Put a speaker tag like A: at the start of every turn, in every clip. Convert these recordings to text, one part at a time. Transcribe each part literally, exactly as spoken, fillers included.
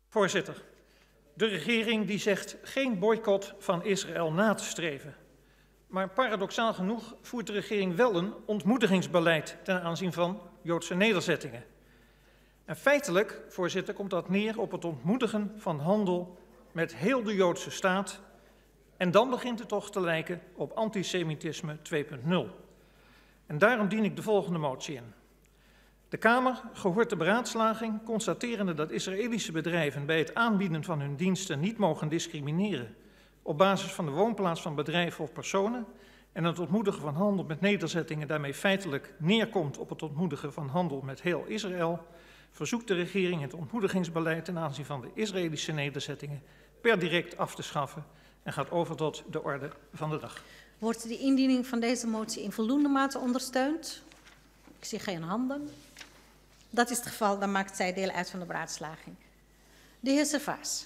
A: Voorzitter, de regering die zegt geen boycott van Israël na te streven. Maar paradoxaal genoeg voert de regering wel een ontmoedigingsbeleid ten aanzien van Joodse nederzettingen. En feitelijk, voorzitter, komt dat neer op het ontmoedigen van handel met heel de Joodse staat. En dan begint het toch te lijken op antisemitisme twee punt nul. En daarom dien ik de volgende motie in. De Kamer, gehoord de beraadslaging, constaterende dat Israëlische bedrijven bij het aanbieden van hun diensten niet mogen discrimineren op basis van de woonplaats van bedrijven of personen en het ontmoedigen van handel met nederzettingen daarmee feitelijk neerkomt op het ontmoedigen van handel met heel Israël, verzoekt de regering het ontmoedigingsbeleid ten aanzien van de Israëlische nederzettingen per direct af te schaffen en gaat over tot de orde van de dag.
B: Wordt de indiening van deze motie in voldoende mate ondersteund? Ik zie geen handen. Dat is het geval, dan maakt zij deel uit van de beraadslaging. De heer Servaas.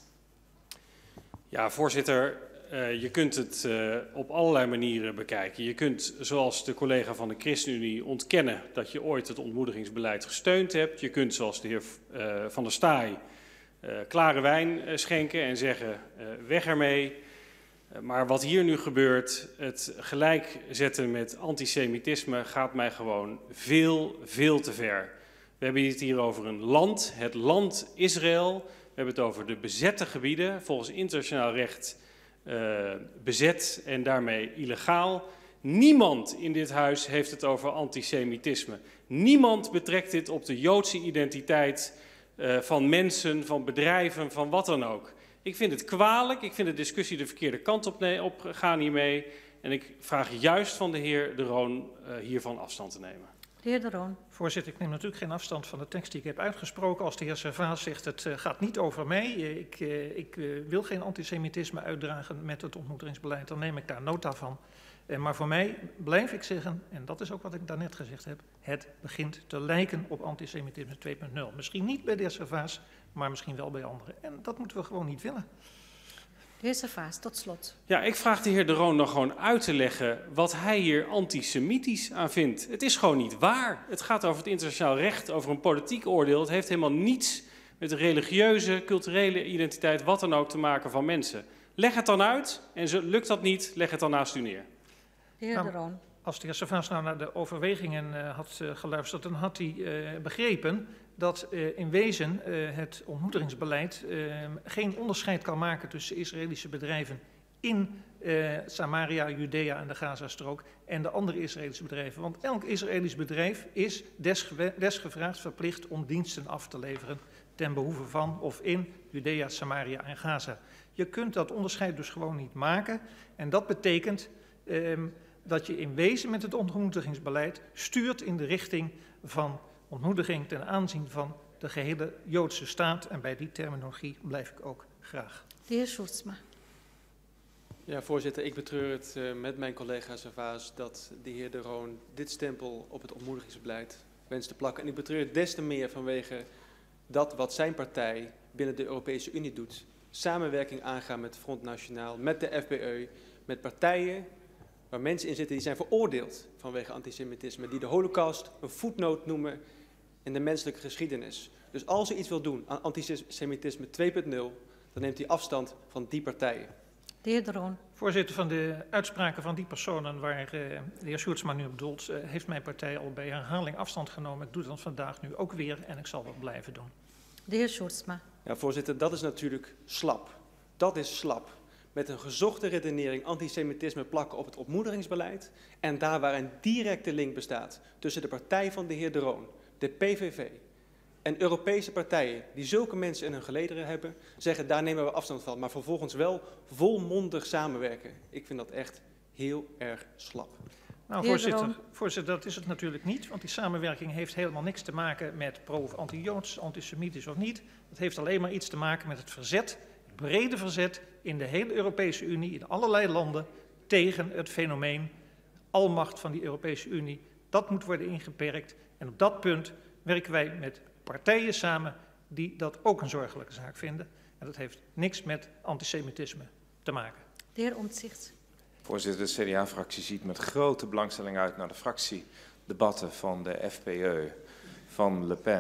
C: Ja, voorzitter, uh, je kunt het uh, op allerlei manieren bekijken. Je kunt, zoals de collega van de ChristenUnie, ontkennen dat je ooit het ontmoedigingsbeleid gesteund hebt. Je kunt, zoals de heer uh, Van der Staaij, uh, klare wijn uh, schenken en zeggen, uh, weg ermee. Uh, maar wat hier nu gebeurt, het gelijkzetten met antisemitisme, gaat mij gewoon veel, veel te ver. We hebben het hier over een land, het land Israël. We hebben het over de bezette gebieden, volgens internationaal recht uh, bezet en daarmee illegaal. Niemand in dit huis heeft het over antisemitisme. Niemand betrekt dit op de Joodse identiteit uh, van mensen, van bedrijven, van wat dan ook. Ik vind het kwalijk, ik vind de discussie de verkeerde kant op, nee, op gaan hiermee. En ik vraag juist van de heer De Roon uh, hiervan afstand te nemen.
B: De heer De Roon.
A: Voorzitter, ik neem natuurlijk geen afstand van de tekst die ik heb uitgesproken. Als de heer Servaas zegt, het uh, gaat niet over mij, ik, uh, ik uh, wil geen antisemitisme uitdragen met het ontmoedigingsbeleid, dan neem ik daar nota van. Uh, maar voor mij blijf ik zeggen, en dat is ook wat ik daarnet gezegd heb, het begint te lijken op antisemitisme twee punt nul. Misschien niet bij de heer Servaas, maar misschien wel bij anderen. En dat moeten we gewoon niet willen.
B: De heer Servaas, tot slot.
C: Ja, ik vraag de heer De Roon nog gewoon uit te leggen wat hij hier antisemitisch aan vindt. Het is gewoon niet waar. Het gaat over het internationaal recht, over een politiek oordeel. Het heeft helemaal niets met de religieuze, culturele identiteit, wat dan ook, te maken van mensen. Leg het dan uit en zo, lukt dat niet, leg het dan naast u neer.
B: De heer
A: Nou,
B: De Roon.
A: Als de heer Servaas nou naar de overwegingen uh, had uh, geluisterd, dan had hij uh, begrepen dat uh, in wezen uh, het ontmoedigingsbeleid uh, geen onderscheid kan maken tussen Israëlische bedrijven in uh, Samaria, Judea en de Gazastrook en de andere Israëlische bedrijven. Want elk Israëlisch bedrijf is desge desgevraagd verplicht om diensten af te leveren ten behoeve van of in Judea, Samaria en Gaza. Je kunt dat onderscheid dus gewoon niet maken en dat betekent uh, dat je in wezen met het ontmoedigingsbeleid stuurt in de richting van ontmoediging ten aanzien van de gehele Joodse staat. En bij die terminologie blijf ik ook graag.
B: De heer Sjoerdsma.
D: Ja, voorzitter, ik betreur het uh, met mijn collega Servaas dat de heer De Roon dit stempel op het ontmoedigingsbeleid wenst te plakken. En ik betreur het des te meer vanwege dat wat zijn partij binnen de Europese Unie doet. Samenwerking aangaan met Front Nationaal, met de F B E, met partijen waar mensen in zitten die zijn veroordeeld vanwege antisemitisme, die de Holocaust een voetnoot noemen in de menselijke geschiedenis. Dus als u iets wil doen aan antisemitisme twee punt nul, dan neemt u afstand van die partijen.
B: De heer De Roon.
A: Voorzitter, van de uitspraken van die personen waar uh, de heer Sjoerdsma nu op doelt, uh, heeft mijn partij al bij herhaling afstand genomen. Ik doe dat vandaag nu ook weer en ik zal dat blijven doen.
B: De heer Sjoerdsma.
D: Ja, voorzitter, dat is natuurlijk slap. Dat is slap. Met een gezochte redenering antisemitisme plakken op het ontmoedigingsbeleid en daar waar een directe link bestaat tussen de partij van de heer De Roon, de P V V en Europese partijen die zulke mensen in hun gelederen hebben, zeggen daar nemen we afstand van, maar vervolgens wel volmondig samenwerken. Ik vind dat echt heel erg slap.
A: Nou, voorzitter, voorzitter, dat is het natuurlijk niet, want die samenwerking heeft helemaal niks te maken met pro- of anti-Joods, antisemitisch of niet. Het heeft alleen maar iets te maken met het verzet, het brede verzet in de hele Europese Unie, in allerlei landen, tegen het fenomeen almacht van die Europese Unie. Dat moet worden ingeperkt en op dat punt werken wij met partijen samen die dat ook een zorgelijke zaak vinden. En dat heeft niks met antisemitisme te maken.
B: De heer Omtzigt.
E: Voorzitter, de C D A-fractie ziet met grote belangstelling uit naar de fractiedebatten van de F P E, van Le Pen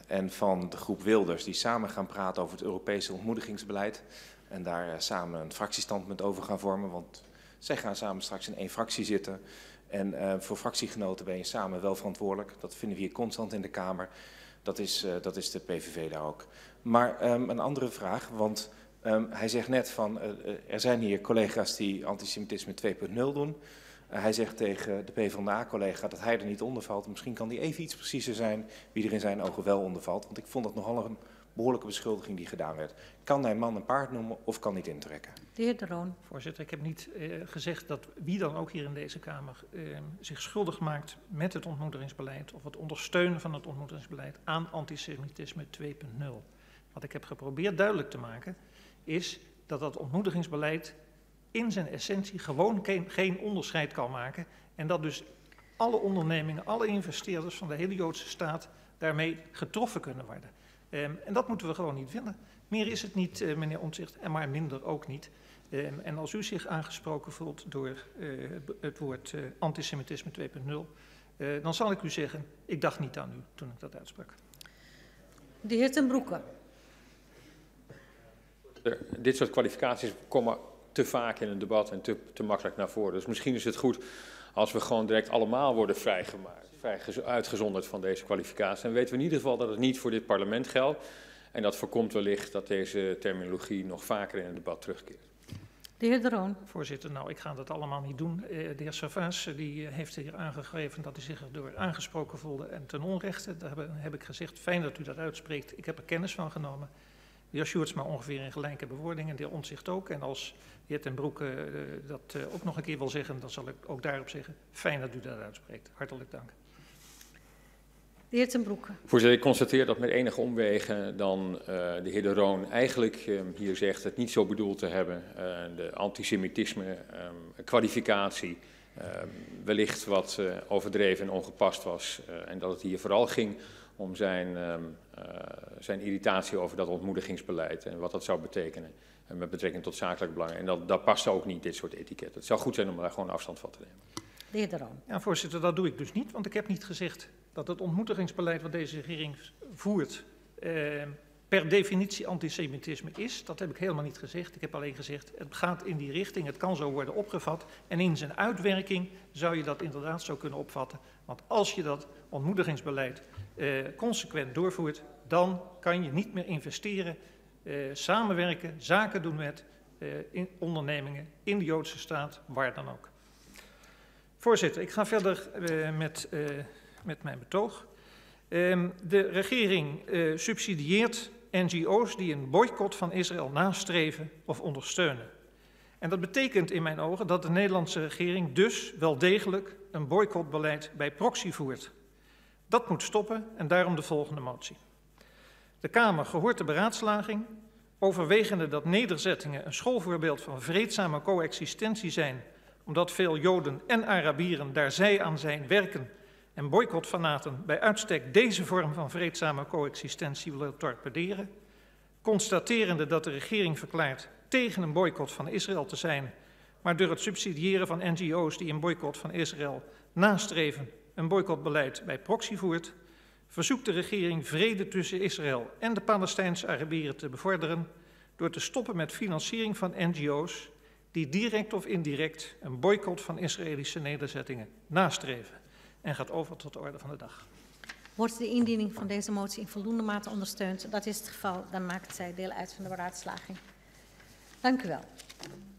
E: en van de groep Wilders, die samen gaan praten over het Europese ontmoedigingsbeleid. En daar uh, samen een fractiestandpunt over gaan vormen, want zij gaan samen straks in één fractie zitten. En uh, voor fractiegenoten ben je samen wel verantwoordelijk. Dat vinden we hier constant in de Kamer. Dat is, uh, dat is de P V V daar ook. Maar um, een andere vraag, want um, hij zegt net van, uh, er zijn hier collega's die antisemitisme twee punt nul doen. Uh, hij zegt tegen de PvdA-collega dat hij er niet onder valt. Misschien kan hij even iets preciezer zijn wie er in zijn ogen wel onder valt. Want ik vond dat nogal een behoorlijke beschuldiging die gedaan werd. Kan hij man en paard noemen of kan niet intrekken?
B: De heer De Roon.
A: Voorzitter, ik heb niet uh, gezegd dat wie dan ook hier in deze Kamer uh, zich schuldig maakt met het ontmoedigingsbeleid of het ondersteunen van het ontmoedigingsbeleid aan antisemitisme twee punt nul. Wat ik heb geprobeerd duidelijk te maken is dat dat ontmoedigingsbeleid in zijn essentie gewoon geen, geen onderscheid kan maken en dat dus alle ondernemingen, alle investeerders van de hele Joodse staat daarmee getroffen kunnen worden. Um, en dat moeten we gewoon niet willen. Meer is het niet, uh, meneer Omtzigt, en maar minder ook niet. Um, en als u zich aangesproken voelt door uh, het woord uh, antisemitisme twee punt nul, uh, dan zal ik u zeggen, ik dacht niet aan u toen ik dat uitsprak.
B: De heer Ten Broeke.
F: Dit soort kwalificaties komen te vaak in een debat en te, te makkelijk naar voren. Dus misschien is het goed als we gewoon direct allemaal worden vrijgemaakt, vrij uitgezonderd van deze kwalificatie. Dan weten we in ieder geval dat het niet voor dit parlement geldt. En dat voorkomt wellicht dat deze terminologie nog vaker in het debat terugkeert.
B: De heer De Roon.
A: Voorzitter, nou, ik ga dat allemaal niet doen. Uh, de heer Savas die heeft hier aangegeven dat hij zich erdoor aangesproken voelde en ten onrechte. Daar heb, heb ik gezegd, fijn dat u dat uitspreekt. Ik heb er kennis van genomen. De heer Sjoerdsma ongeveer in gelijke bewoordingen, de heer Omtzigt ook. En als de heer Ten Broeke uh, dat uh, ook nog een keer wil zeggen, dan zal ik ook daarop zeggen, fijn dat u dat uitspreekt. Hartelijk dank.
B: De heer Ten Broeke.
F: Voorzitter, ik constateer dat met enige omwegen dan uh, de heer De Roon eigenlijk uh, hier zegt het niet zo bedoeld te hebben. Uh, de antisemitisme um, kwalificatie uh, wellicht wat uh, overdreven en ongepast was. Uh, en dat het hier vooral ging om zijn, um, uh, zijn irritatie over dat ontmoedigingsbeleid en wat dat zou betekenen uh, met betrekking tot zakelijk belangen. En dat, dat past ook niet, dit soort etiketten. Het zou goed zijn om daar gewoon afstand van te nemen.
B: De heer De Roon.
A: Ja, voorzitter, dat doe ik dus niet, want ik heb niet gezegd dat het ontmoedigingsbeleid wat deze regering voert eh, per definitie antisemitisme is. Dat heb ik helemaal niet gezegd. Ik heb alleen gezegd, het gaat in die richting, het kan zo worden opgevat. En in zijn uitwerking zou je dat inderdaad zo kunnen opvatten. Want als je dat ontmoedigingsbeleid eh, consequent doorvoert, dan kan je niet meer investeren, eh, samenwerken, zaken doen met eh, in ondernemingen in de Joodse staat, waar dan ook. Voorzitter, ik ga verder uh, met, uh, met mijn betoog. Um, de regering uh, subsidieert N G O's die een boycott van Israël nastreven of ondersteunen. En dat betekent in mijn ogen dat de Nederlandse regering dus wel degelijk een boycottbeleid bij proxy voert. Dat moet stoppen en daarom de volgende motie. De Kamer gehoort de beraadslaging, overwegende dat nederzettingen een schoolvoorbeeld van vreedzame coexistentie zijn, omdat veel Joden en Arabieren daar zij aan zijn werken en boycottfanaten bij uitstek deze vorm van vreedzame coexistentie willen torpederen, constaterende dat de regering verklaart tegen een boycott van Israël te zijn, maar door het subsidiëren van N G O's die een boycott van Israël nastreven een boycottbeleid bij proxy voert, verzoekt de regering vrede tussen Israël en de Palestijnse Arabieren te bevorderen door te stoppen met financiering van N G O's die direct of indirect een boycott van Israëlische nederzettingen nastreven. En gaat over tot de orde van de dag.
B: Wordt de indiening van deze motie in voldoende mate ondersteund? Dat is het geval, dan maakt zij deel uit van de beraadslaging. Dank u wel.